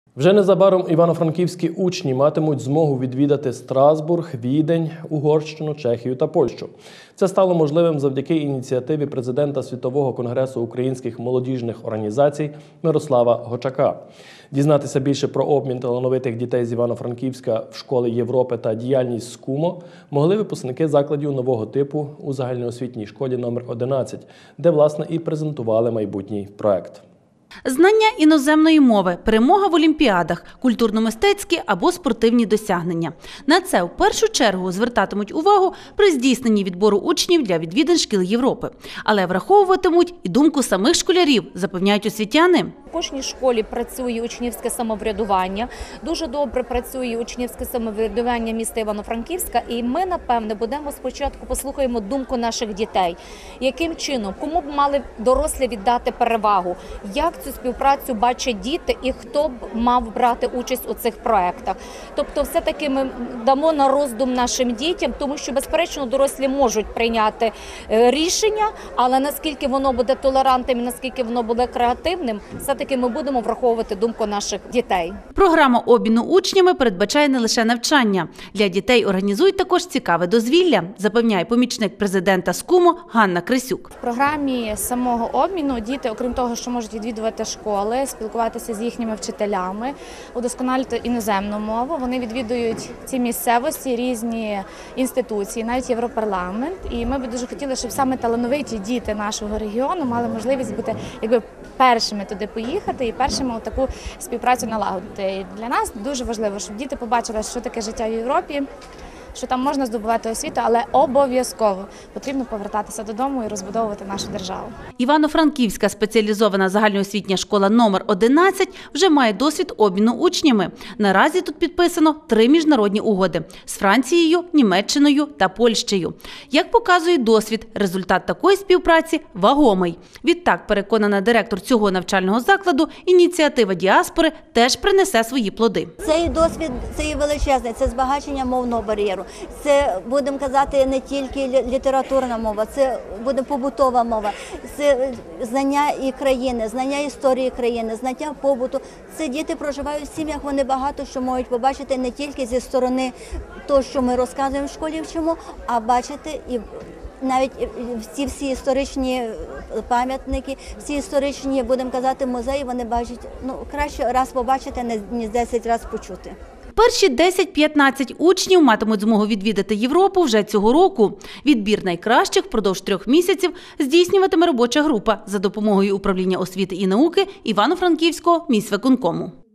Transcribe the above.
Вже незабаром івано-франківські учні матимуть змогу відвідати Страсбург, Відень, Угорщину, Чехію та Польщу. Це стало можливим завдяки ініціативі президента Світового конгресу українських молодіжних організацій Мирослава Гочака. Дізнатися більше про обмін талановитих дітей з Івано-Франківська в школи Європи та діяльність СКУМО могли випускники закладів нового типу у загальноосвітній школі номер 11, де, власне, і презентували майбутній проект. Знання іноземної мови, перемога в олімпіадах, культурно-мистецькі або спортивні досягнення. На це в першу чергу звертатимуть увагу при здійсненні відбору учнів для відвідин шкіл Європи. Але враховуватимуть і думку самих школярів, запевняють освітяни. В кожній школі працює учнівське самоврядування, дуже добре працює учнівське самоврядування міста Івано-Франківська, і ми, напевне, будемо спочатку послухаємо думку наших дітей. Яким чином, кому б мали дорослі віддати перевагу, як цю співпрацю бачать діти і хто б мав брати участь у цих проєктах. Тобто все-таки ми дамо на роздум нашим дітям, тому що, безперечно, дорослі можуть прийняти рішення, але наскільки воно буде толерантним і наскільки воно буде креативним, все-таки ми будемо враховувати думку наших дітей. Програма обміну учнями передбачає не лише навчання. Для дітей організують також цікаве дозвілля, запевняє помічник президента СКУМО Ганна Крисюк. В програмі самого обміну діти, окрім того, що можуть відвідувати школи, спілкуватися з їхніми вчителями, удосконалювати іноземну мову, вони відвідують ці місцевості, різні інституції, навіть Європарламент. І ми б дуже хотіли, щоб саме талановиті діти нашого регіону мали можливість бути першими туди поїхати і першими таку співпрацю налагодити. І для нас дуже важливо, щоб діти побачили, що таке життя в Європі, що там можна здобувати освіту, але обов'язково потрібно повертатися додому і розбудовувати нашу державу. Івано-Франківська спеціалізована загальноосвітня школа номер 11 вже має досвід обміну учнями. Наразі тут підписано 3 міжнародні угоди – з Францією, Німеччиною та Польщею. Як показує досвід, результат такої співпраці вагомий. Відтак, переконана директор цього навчального закладу, ініціатива діаспори теж принесе свої плоди. Цей досвід – це і величезний, це збагачення мовного бар'єру. Це, будемо казати, не тільки літературна мова, це буде побутова мова, це знання і країни, знання історії країни, знання побуту. Це діти проживають в сім'ях, вони багато що можуть побачити не тільки зі сторони того, що ми розказуємо в школі вчимо, а бачити і навіть всі історичні пам'ятники, всі історичні, будемо казати, музеї, вони бачать, краще раз побачити, ніж 10 разів почути. Перші 10-15 учнів матимуть змогу відвідати Європу вже цього року. Відбір найкращих впродовж 3 місяців здійснюватиме робоча група за допомогою управління освіти і науки Івано-Франківського міськвиконкому.